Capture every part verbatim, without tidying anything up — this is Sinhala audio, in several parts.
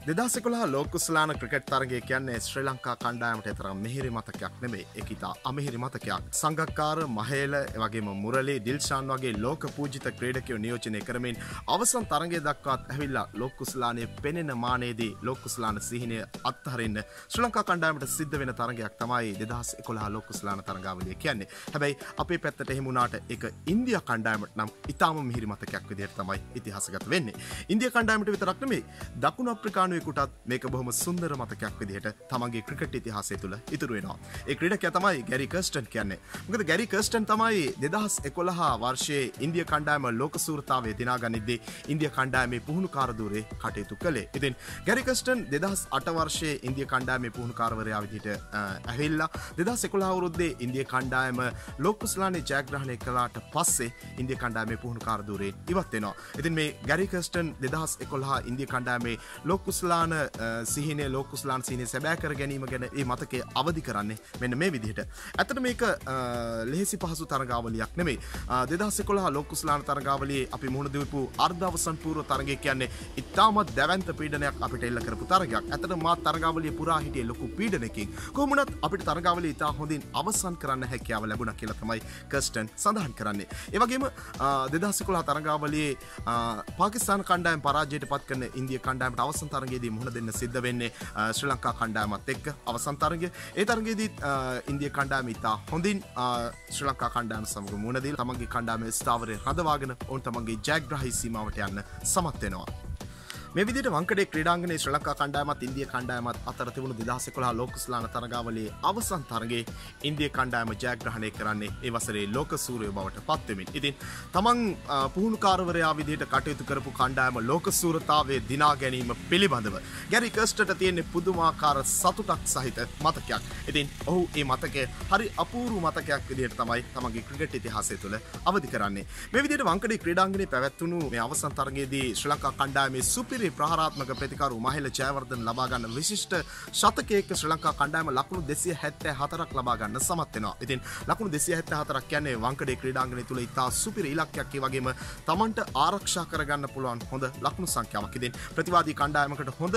දෙදහස් එකොළහ ලෝක කුසලාන ක්‍රිකට් තරගය කියන්නේ ශ්‍රී ලංකා කණ්ඩායමට තරම් මිහිරි මතකයක් නෙමෙයි. ඒක ඉතා අමිහිරි මතකයක්. සංගක්කාර, මහේල, එවැගේම මුරලි, දිල්ෂාන් වගේ ලෝක පූජිත ක්‍රීඩකයෝ නියෝජනය කරමින් අවසන් තරගය දක්වාත් ඇවිල්ලා ලෝක කුසලානයේ පෙනෙන මානයේදී ලෝක කුසලාන සිහිනය අත්හරින්න ශ්‍රී ලංකා කණ්ඩායමට සිද්ධ වෙන තරගයක් තමයි දෙදහස් එකොළහ ලෝක කුසලාන තරගාවලිය කියන්නේ. හැබැයි අපේ පැත්තට එහෙම වුණාට ඒක ඉන්දියා කණ්ඩායමට නම් ඉතාම මිහිරි මතකයක් විදිහට තමයි ඉතිහාසගත වෙන්නේ. ඉන්දියා කණ්ඩායමට විතරක් නෙමෙයි දකුණු අප්‍රිකානු කුටත් මේක බොහොම සුන්දර මතකයක් විදිහට තමන්ගේ ක්‍රිකට් ඉතිහාසය තුළ ඉතුරු වෙනවා. ඒ ක්‍රීඩකයා තමයි ගැරි කර්ස්ටන් කියන්නේ. මොකද ගැරි කර්ස්ටන් තමයි දෙදහස් එකොළහ වර්ෂයේ ඉන්දියා කණ්ඩායම ලෝක සූරතාවය දිනාගනිද්දී ඉන්දියා කණ්ඩායමේ පුහුණුකාර ධුරේ කටයුතු කළේ. ඉතින් ගැරි කර්ස්ටන් දෙදහස් අට වර්ෂයේ ඉන්දියා කණ්ඩායමේ පුහුණුකාරවරයා විදිහට ඇවිල්ලා දෙදහස් එකොළහ අවුරුද්දේ ඉන්දියා කණ්ඩායම ලෝක කුසලානේ ජයග්‍රහණය කළාට පස්සේ ඉන්දියා කණ්ඩායමේ පුහුණුකාර ධුරේ ඉවත් වෙනවා. ඉතින් මේ ගැරි කර්ස්ටන් දෙදහස් එකොළහ ඉන්දියා කණ්ඩායමේ ලෝක කුසලාන සිහිනේ ලෝක කුසලාන සිහිනේ සැබෑ කර ගැනීම ගැන මේ මතකය අවදි කරන්නේ මෙන්න මේ විදිහට. ඇත්තට මේක ලෙහෙසි පහසු තරගාවලියක් නෙමෙයි. දෙදහස් එකොළහ ලෝක කුසලාන තරගාවලියේ අපි මුහුණ දීපු අර්ධ අවසන් පූර්ව තරගය කියන්නේ ඉතාමත් දැවැන්ත පීඩනයක් අපිට එල්ල කරපු තරගයක්. ඇත්තට මා තරගාවලිය පුරා හිටියේ ලොකු පීඩනයකින්. කොහොම වුණත් අපිට තරගාවලිය ඉතා හොඳින් අවසන් කරන්න හැකියාව ලැබුණා කියලා තමයි කර්ස්ටන් සඳහන් කරන්නේ. ඒ වගේම දෙදහස් එකොළහ තරගාවලියේ පාකිස්තාන කණ්ඩායම පරාජයට පත් කරන ඉන්දියා කණ්ඩායමට අවසන් තරගයේදී මුහුණ දෙන්න සිද්ධ වෙන්නේ ශ්‍රී ලංකා කණ්ඩායමත් එක්ක අවසන් තරගය. ඒ තරගයේදී ඉන්දියා කණ්ඩායම ඉතා හොඳින් ශ්‍රී ලංකා කණ්ඩායම සමග මුහුණ දීලා තමන්ගේ කණ්ඩායමේ ස්ථාවරය රඳවාගෙන ඔවුන් තමන්ගේ ජයග්‍රහී සීමාවට යන්න සමත් වෙනවා. මේ විදිහට වංකඩේ ක්‍රීඩාංගණයේ ශ්‍රී ලංකා කණ්ඩායමත් ඉන්දියා කණ්ඩායමත් අතර තිබුණු දෙදහස් එකොළහ ලෝක කුසලාන තරගාවලියේ අවසන් තරගයේ ඉන්දියා කණ්ඩායම ජයග්‍රහණය කරන්නේ ඒ වසරේ ලෝක සූරයෝ බවට පත් වෙමින්. ඉතින් තමන් පුහුණුකාරවරයා විදිහට කටයුතු කරපු කණ්ඩායම ලෝක සූරතාවයේ දිනා ගැනීම පිළිබඳව ගැරි කර්ස්ටන්ට තියෙන පුදුමාකාර සතුටක් සහිත මතකයක්. ඉතින් ඔහු මේ මතකය හරි අපූර්ව මතකයක් විදිහට තමයි තමන්ගේ ක්‍රිකට් ඉතිහාසය තුළ අවදි කරන්නේ. මේ විදිහට වංකඩේ ක්‍රීඩාංගණයේ පැවැත්වුණු මේ අවසන් තරගයේදී ශ්‍රී ලංකා කණ්ඩායමේ සුපිරි ප්‍රහාරාත්මක ප්‍රතිකාරු මහේල ජයවර්ධන ලබා ගන්න විශිෂ්ට ශතකයක ශ්‍රී ලංකා කණ්ඩායම ලකුණු දෙසිය හැත්තෑ හතරක් ලබා ගන්න සමත් වෙනවා. ඉතින් ලකුණු දෙසිය හැත්තෑ හතරක් කියන්නේ වංකඩේ ක්‍රීඩාංගණය තුල ඉතා සුපිරි ඉලක්කයක්. ඒ වගේම තමන්ට ආරක්ෂා කරගන්න පුළුවන් හොඳ ලකුණු සංඛ්‍යාවක්. ඉතින් ප්‍රතිවාදී කණ්ඩායමකට හොඳ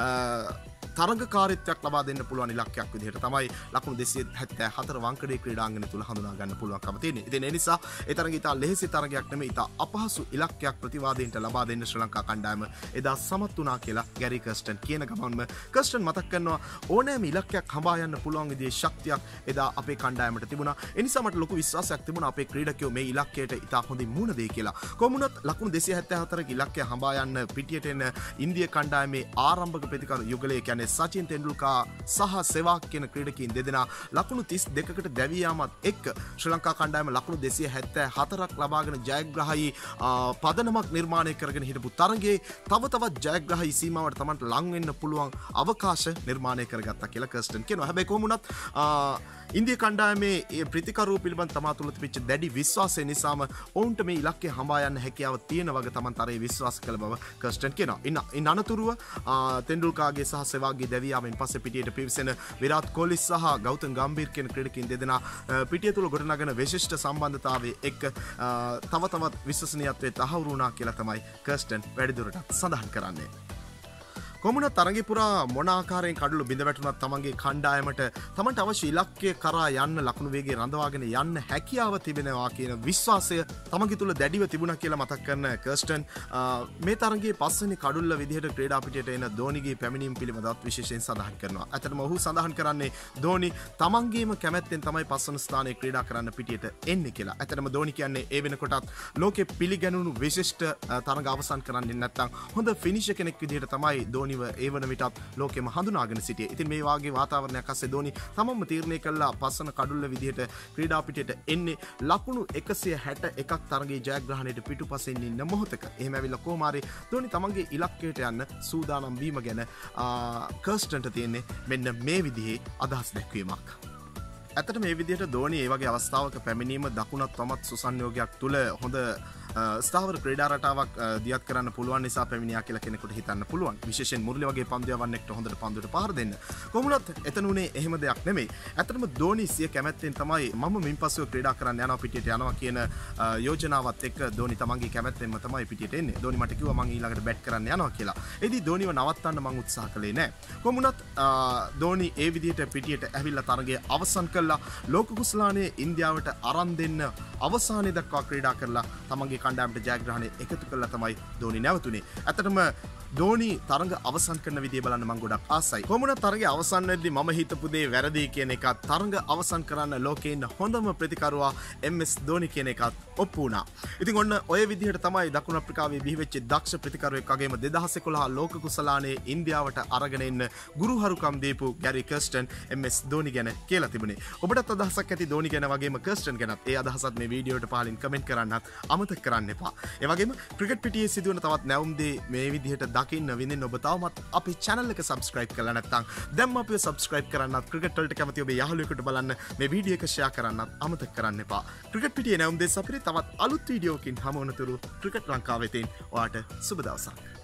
තරගකාරීත්වයක් ලබා දෙන්න පුළුවන් ඉලක්කයක් විදිහට තමයි ලකුණු දෙසිය හැත්තෑ හතර වංකඩේ ක්‍රීඩාංගණය තුල හඳුනා ගන්න පුළුවන්කම තියෙන්නේ. ඉතින් ඒ නිසා ඒ තරගය ඉතා ලෙහෙසි තරගයක් නෙමෙයි, ඉතා අපහසු ඉලක්කයක් ප්‍රතිවාදීන්ට ලබා දෙන්න ශ්‍රී ලංකා කණ්ඩායම එදා සමත් වුණා කියලා ගැරි කර්ස්ටන් කියන ගමන්ම කර්ස්ටන් මතක් කරනවා ඕනෑම ඉලක්කයක් හඹා යන්න පුළුවන් විදිහේ ශක්තියක් එදා අපේ කණ්ඩායමට තිබුණා. ඒ නිසා මට ලොකු විශ්වාසයක් තිබුණා අපේ ක්‍රීඩකයෝ මේ ඉලක්කයට ඉතා හොඳින් මුහුණ දෙයි කියලා. කොහොම වුණත් ලකුණු දෙසිය හැත්තෑ හතරක ඉලක්කය හඹා යන්න පිටියට එන ඉන්දියා කණ්ඩායමේ ආරම්භක ප්‍රතිකාර යුගලයේ කියන්නේ සචින් තෙන්ඩුල්කා සහ සෙවාග් කියන ක්‍රීඩකයින් දෙදෙනා ලකුණු තිස් දෙකකට දැවී යාමත් එක්ක ශ්‍රී ලංකා කණ්ඩායම ලකුණු දෙසිය හැත්තෑ හතරක් ලබාගෙන ජයග්‍රහී පදනමක් නිර්මාණය කරගෙන හිටපු තරගයේ තව තවත් ජයග්‍රහී සීමාවට තමන්ට ලං වෙන්න පුළුවන් අවකාශ නිර්මාණය කරගත්තා කියලා කර්ස්ටන් කියනවා. හැබැයි කොහොම වුණත් ඉන්දියා කණ්ඩායමේ ඒ ප්‍රතිකරුව පිළිබඳ තමා තුළ තිබිච්ච දැඩි විශ්වාසය නිසාම ඔවුන්ට මේ ඉලක්කය හඹා යන්න හැකියාව තියෙන වගේ තමන් තරයේ විශ්වාස කළ බව කර්ස්ටන් කියනවා. ඉන්න ඉන් අනතුරුව තෙන්ඩුල්කාගේ සහ සෙවාග්ගේ දැවියාවෙන් පස්සේ පිටියට පිවිසෙන විරාට් කෝලි සහ ගෞතම් ගම්භීර් කියන ක්‍රීඩකයින් දෙදෙනා පිටිය තුළ ගොඩනගන විශිෂ්ට සම්බන්ධතාවයේ එක්ක තව තවත් විශ්වසනීයත්වයේ තහවුරු වුණා කියලා තමයි කර්ස්ටන් වැඩිදුරටත් සඳහන් කරන්නේ. කොමුණ තරගය පුරා මොන ආකාරයෙන් කඩළු බිඳ වැටුණත් තමන්ගේ කණ්ඩායමට තමන්ට අවශ්‍ය ඉලක්කය කරා යන්න ලකුණු වේගය රඳවාගෙන යන්න හැකියාව තිබෙනවා කියන විශ්වාසය තමන්ගේ තුල දැඩිව තිබුණා කියලා මතක් කරන කර්ස්ටන් මේ තරගයේ පස්වෙනි කඩුල්ල විදිහට ක්‍රීඩා පිටියට එන ධෝනිගේ පැමිණීම පිළිබඳව විශේෂයෙන් සඳහන් කරනවා. ඇත්තටම ඔහු සඳහන් කරන්නේ ධෝනි තමන්ගේම කැමැත්තෙන් තමයි පස්වන ස්ථානයේ ක්‍රීඩා කරන්න පිටියට එන්නේ කියලා. ඇත්තටම ධෝනි කියන්නේ ඒ වෙනකොටත් ලෝකෙ පිළිගැනුණු විශිෂ්ට තරග අවසන් කරන්නේ නැත්නම් හොඳ ෆිනිෂර් කෙනෙක් විදිහට තමයි ධෝනි ඒ වන විටත් ලෝකෙම හඳුනාගෙන සිටියේ. ඉතින් මේ වාගේ වාතාවරණයක් අස්සේ ධෝනි තමන්ම තීරණය කළා පස්වන කඩුල්ල විදිහට ක්‍රීඩා පිටියට එන්නේ ලකුණු එකසිය හැට එකක් තරගයේ ජයග්‍රහණයට පිටුපසින් ඉන්න මොහොතක. එහෙම ඇවිල්ලා කොහොම හරි ධෝනි තමන්ගේ ඉලක්කයට යන්න සූදානම් වීම ගැන කර්ස්ටන්ට තියෙන්නේ මෙන්න මේ විදිහේ අදහස් දැක්වීමක්. ඇත්තට මේ විදිහට ධෝනි ඒ වගේ අවස්ථාවක පැමිණීම දකුණත් වමත් සුසංයෝගයක් තුල හොඳ ස්ථාවර ක්‍රීඩා රටාවක් දියත් කරන්න පුළුවන් නිසා පැමිණියා කියලා කෙනෙකුට හිතන්න පුළුවන්. විශේෂයෙන් මුරලි වගේ පන්දු යවන්නෙක්ට හොඳට පන්දුවට පහර දෙන්න. කොහොමුණත් එතන උනේ එහෙම දෙයක් නෙමෙයි. ඇත්තටම ධෝනි සිය කැමැත්තෙන් තමයි මම මින්පසුව ක්‍රීඩා කරන්න යනවා පිටියට යනවා කියන යෝජනාවත් එක්ක ධෝනි තමන්ගේ කැමැත්තෙන්ම තමයි පිටියට එන්නේ. ධෝනි මට කිව්වා මං ඊළඟට බැට් කරන්න යනවා කියලා. එදී ධෝනිව නවත්තන්න මං උත්සාහ කළේ නැහැ. කොහොමුණත් ධෝනි ඒ විදිහට පිටියට ඇවිල්ලා තරගය අවසන් කළා. ලෝක කුසලානේ ඉන්දියාවට අරන් දෙන්න අවසානයේ දක්වා ක්‍රීඩා කරලා තමන්ගේ කණ්ඩායමට ජයග්‍රහණය එකතු කළා තමයි ධෝනි නැවතුනේ. ඇත්තටම ධෝනි තරග අවසන් කරන විදිය බලන්න මම ගොඩක් ආසයි. කොහොමද තරගය අවසන් වෙද්දී මම හිතපු දේ වැරදි කියන එකත් තරග අවසන් කරන්න ලෝකේ ඉන්න හොඳම ප්‍රතිකරුවා එම් එස් ධෝනි කියන එකත් ඔප්පු වුණා. ඉතින් ඔන්න ඔය විදිහට තමයි දකුණු අප්‍රිකාවේ බිහිවෙච්ච දක්ෂ ප්‍රතිකරුවෙක් වගේම දෙදහස් එකොළහ ලෝක කුසලානේ ඉන්දියාවට අරගෙන එන්න ගුරුහරුකම් දීපු ගැරි කර්ස්ටන් එම් එස් ධෝනි ගැන කියලා තිබුණේ. ඔබටත් අදහසක් ඇති ධෝනි ගැන වගේම කර්ස්ටන් ගැනත් ඒ අදහසත් මේ වීඩියෝවට පහලින් කමෙන්ට් කරන්නත් අමතක කරන්න එපා. ඒ වගේම ක්‍රිකට් පිටියේ සිදුවන තවත් නැවුම් දේ මේ විදිහට දකින්න විඳින්න ඔබ තවමත් අපේ channel එක subscribe කරලා නැත්නම් දැන්ම අපිව subscribe කරන්නත් ක්‍රිකට් වලට කැමති ඔබේ යාළුවෙකුට බලන්න මේ වීඩියෝ එක share කරන්නත් අමතක කරන්න එපා. ක්‍රිකට් පිටියේ නැවුම් දෙස් අපිට තවත් අලුත් වීඩියෝකින් හමු වනතුරු ක්‍රිකට් ලංකාවෙතින් ඔයාට සුබ දවසක්.